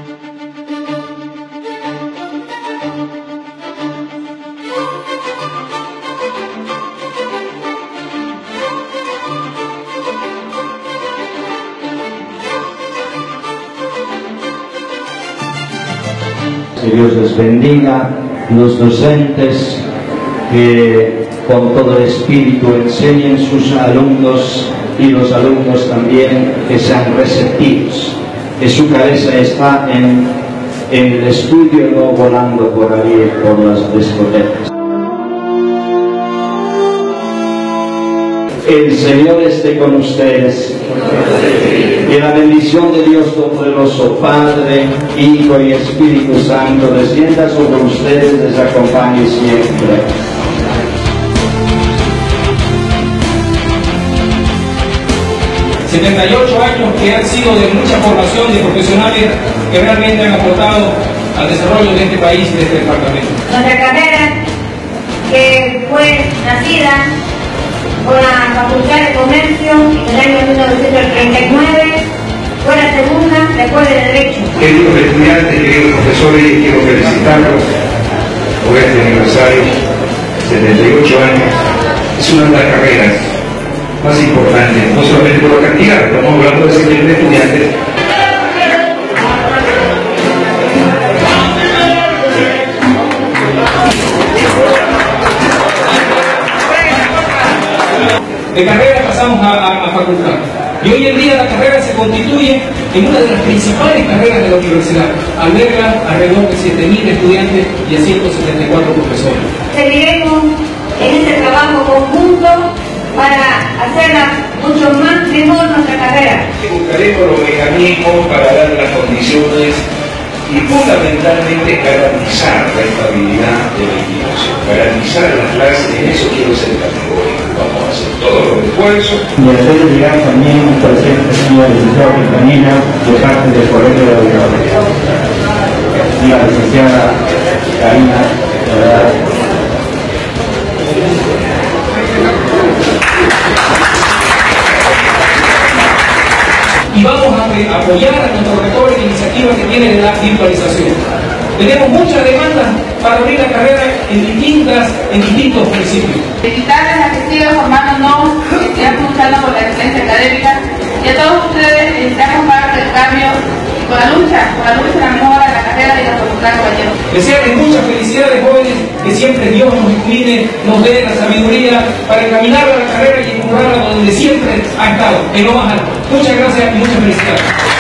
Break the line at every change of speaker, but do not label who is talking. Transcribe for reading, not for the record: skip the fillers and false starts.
Que Dios les bendiga, los docentes que con todo el espíritu enseñen sus alumnos y los alumnos también que sean receptivos, que su cabeza está en el estudio, no volando por ahí por las discotecas. El Señor esté con ustedes. Que la bendición de Dios Todopoderoso, Padre, Hijo y Espíritu Santo, descienda sobre ustedes, les acompañe siempre.
...78 años que han sido de mucha formación de profesionales que realmente han aportado al desarrollo de este país y de este departamento.
Nuestra carrera, que fue nacida con la Facultad de Comercio en el año 1939, fue la segunda después de Derecho.
Queridos estudiantes, queridos profesores, quiero felicitarlos por este aniversario, 78 años. Es una de las carreras más importantes, no solamente por la cantidad, estamos hablando de 70 estudiantes.
De carrera pasamos a facultad. Y hoy en día la carrera se constituye en una de las principales carreras de la universidad. Alberga alrededor de 7.000 estudiantes y a 174 profesores.
Seguiremos en este trabajo conjunto para hacerla mucho más mejor nuestra carrera.
Buscaremos los mecanismos para dar las condiciones y fundamentalmente garantizar la estabilidad de la institución, garantizar las clases. En eso quiero ser categórico. Vamos a hacer todos los esfuerzos.
Y hacer llegar también un presente, señor licenciado Quintanilla, de parte del Colegio de Auditores. Y la licenciada Karina,
y vamos a apoyar a nuestros rectores en iniciativas que tienen de la virtualización. Tenemos muchas demandas para abrir la carrera en distintos municipios.
Felicitarles a que sigan formándonos, que sigan luchando por la excelencia académica, y a todos ustedes deseamos parte del cambio y con la lucha la mejora de la carrera y la facultad, compañeros.
Desearles muchas felicidades, jóvenes, que siempre Dios nos incline, nos dé la sabiduría para encaminar a la carrera y empujarla donde siempre ha estado, en lo más alto. Muchas gracias y muchas felicidades.